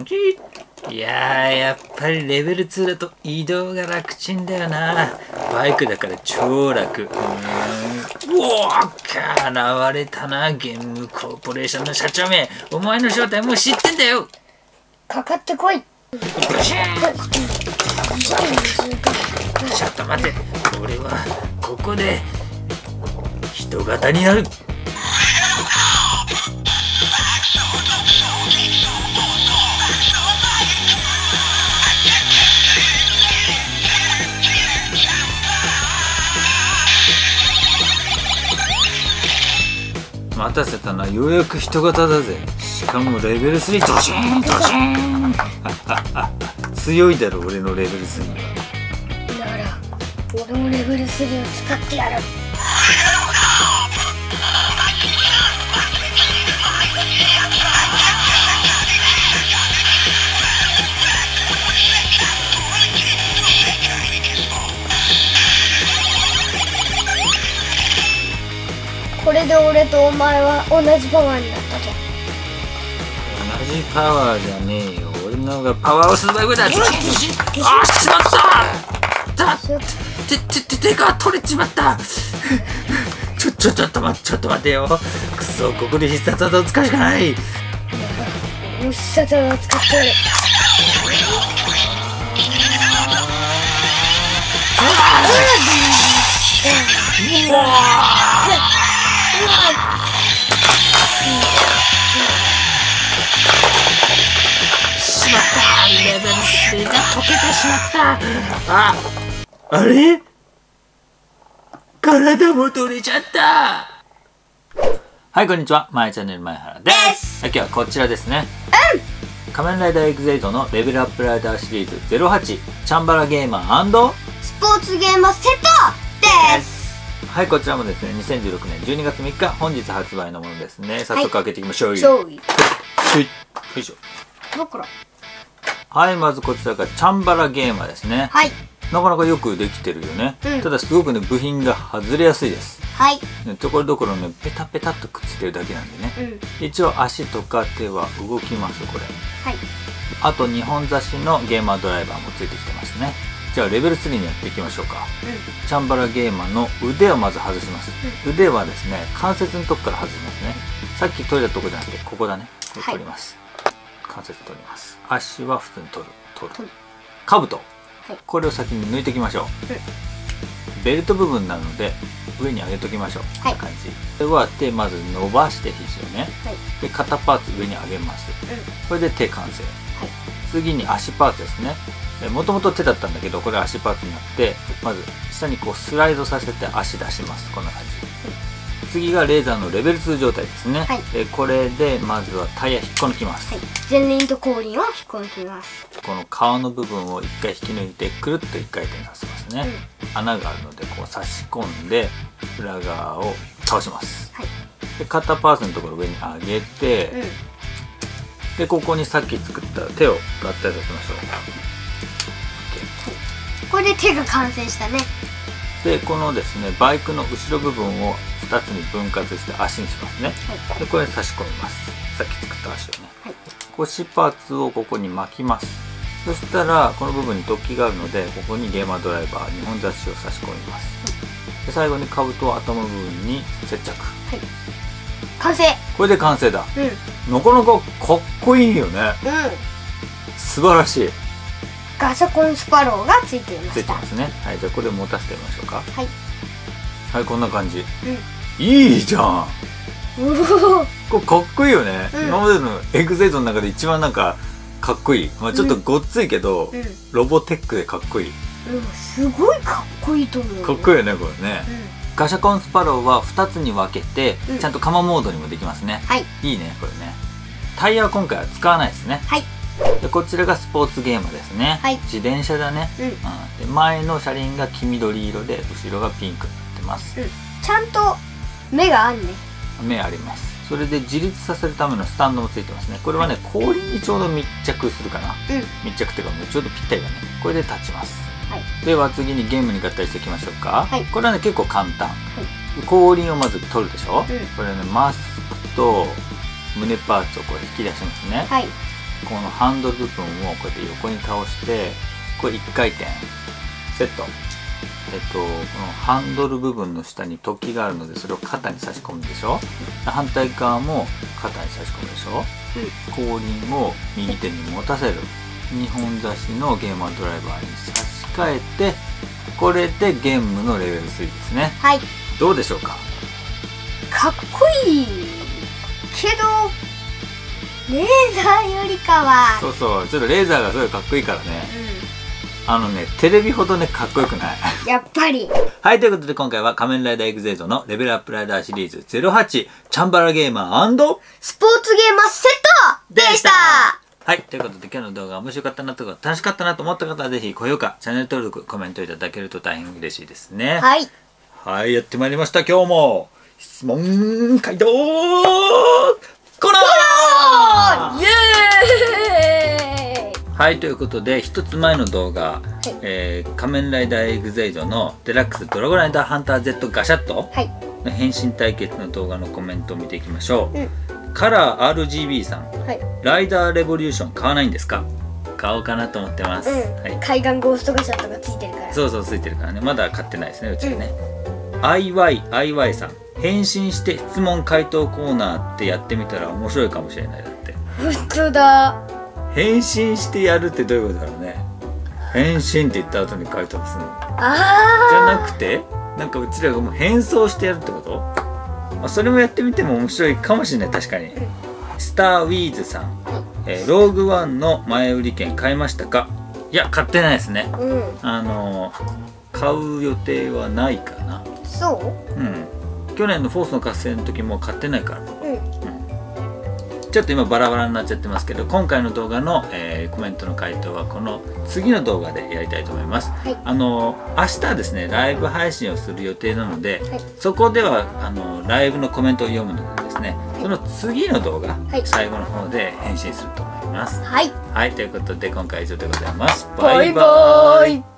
いややっぱりレベル2だと移動が楽ちんだよな。バイクだから超楽。うおー、現れたな、ゲームコーポレーションの社長め。お前の正体もう知ってんだよ。 かかってこい。 ブシーン。ちょっと待って、俺はここで人型になる。待たせたな、ようやく人型だぜ。しかもレベル3。ドシーンドシーン強いだろ俺のレベル3は。 なら俺もレベル3を使ってやる。これで俺とお前は同じパワーになったと。 同じパワーじゃねえよ。俺の方がパワーをする倍ぐらいだ。あー、しまった手が取れちまった。ちょっと待てよ。くそ、ここで必殺技を使うしかない。 必殺技を使ってやる。 しまった、レベル3が溶けてしまった。あれ体も取れちゃった。はい、こんにちは、まえチャンネル前原です。今日はこちらですね。仮面ライダーエグゼイトのレベルアップライダーシリーズ08チャンバラゲーマー& スポーツゲーマーセットです。 はい、こちらもですね、2016年12月3日本日発売のものですね。早速開けていきましょう。 よいしょ。 どこから？ はい、まずこちらがチャンバラゲーマーですね。 はい。 なかなかよくできてるよね。ただすごくね、部品が外れやすいです。 はい。 ところどころね、ペタペタっとくっついてるだけなんでね。一応足とか手は動きます、これ。 はい。 あと2本差しのゲーマードライバーもついてきてますね。じゃあレベル3にやっていきましょうか。チャンバラゲーマーの腕をまず外します。腕はですね、関節のとこから外しますね。さっき取れたとこじゃなくて、ここだね。取ります。関節取ります。足は普通に取る。兜。これを先に抜いていきましょう。ベルト部分なので上に上げときましょう。こんな感じ。では手まず伸ばして肘をね。で肩パーツ上に上げます。これで手完成。次に足パーツですね。もともと手だったんだけど、これ足パーツになって、まず下にこうスライドさせて足出します。こんな感じ。次がレーザーのレベル2状態ですね。これでまずはタイヤ引っこ抜きます。 前輪と後輪を引っこ抜きます。 この顔の部分を一回引き抜いてくるっと1回転させますね。穴があるのでこう差し込んで裏側を倒します。で肩パーツのところを上に上げて、でここにさっき作った手を合体させましょう。 これで手が完成したね。 でこのですね、バイクの後ろ部分を2つに分割して足にしますね。でこれに差し込みます。さっき作った足をね。腰パーツをここに巻きます。そしたらこの部分に突起があるので、ここにゲーマードライバー2本差しを差し込みます。で最後に兜を頭の部分に接着。 完成。 これで完成だ。なかなかかっこいいよね。素晴らしい。 ガシャコンスパローがついていました。 ついてますね。はい、じゃあこれ持たせてみましょうか。はい、こんな感じ。 うん、 いいじゃん。これかっこいいよね。 うん、 今までのエグゼイトの中で一番なんかかっこいい。まあちょっとごっついけど、 うん、 ロボテックでかっこいい。 すごいかっこいいと思う。 かっこいいよねこれね。ガシャコンスパローは2つに分けて、ちゃんとカマモードにもできますね。はい、いいねこれね。タイヤは今回は使わないですね。はい。でこちらがスポーツゲームですね。はい、自転車だね。で前の車輪が黄緑色で後ろがピンクになってます。 ちゃんと目があんね。 目あります。それで自立させるためのスタンドもついてますね。これはね後輪にちょうど密着するかな。密着っていうかもうちょうどぴったりだね。これで立ちます。では次にゲームに合体していきましょうか。これはね結構簡単。後輪をまず取るでしょ。これねマスクと胸パーツをこう引き出しますね。 このハンドル部分をこうやって横に倒して、これ1回転セット。このハンドル部分の下に突起があるので、それを肩に差し込むでしょ。反対側も肩に差し込むでしょ。後輪を右手に持たせる。2本差しのゲーマードライバーに差し替えて、これでゲームのレベル3ですね。 はい。 どうでしょうか。 かっこいいけどレーザーよりかは。 そうそう、ちょっとレーザーがすごいかっこいいからね。テレビほどね、かっこよくない。 やっぱり。 はい、ということで今回は仮面ライダーエグゼイドのレベルアップライダーシリーズ08チャンバラゲーマー& スポーツゲーマーセットでした。 はい、ということで今日の動画が面白かったなとか楽しかったなと思った方はぜひ高評価、チャンネル登録、コメントいただけると大変嬉しいですね。 はい。 はい、やってまいりました。今日も質問回答コーナーイエーイ。 はい、ということで一つ前の動画、 はい、 仮面ライダーエグゼイドのデラックスドラゴンライダーハンター Z ガシャットの変身対決の動画のコメントを見ていきましょう。カラー RGB さん、はい、ライダーレボリューション買わないんですか。買おうかなと思ってます。 はい、海岸ゴーストガシャットがついてるから。 そうそう、ついてるからね。まだ買ってないですね、うちはね。IY さん、変身して質問回答コーナーってやってみたら面白いかもしれない。だって本当だ。 変身してやるってどういうことだろうね。変身って言った後に回答するのじゃなくて、なんかうちらがもう変装してやるってこと。それもやってみても面白いかもしれない。確かに。スターウィーズさん、ローグワンの前売り券買いましたか。いや、買ってないですね。買う予定はないかな。 そう。 去年のフォースの合戦の時も買ってないから。ちょっと今バラバラになっちゃってますけど、今回の動画の、コメントの回答はこの次の動画でやりたいと思います。はい、明日ですね、ライブ配信をする予定なので、はい、そこではライブのコメントを読むのでですね、はい、その次の動画、はい、最後の方で返信すると思います。はい、はい、ということで今回は以上でございます。バイバーイ。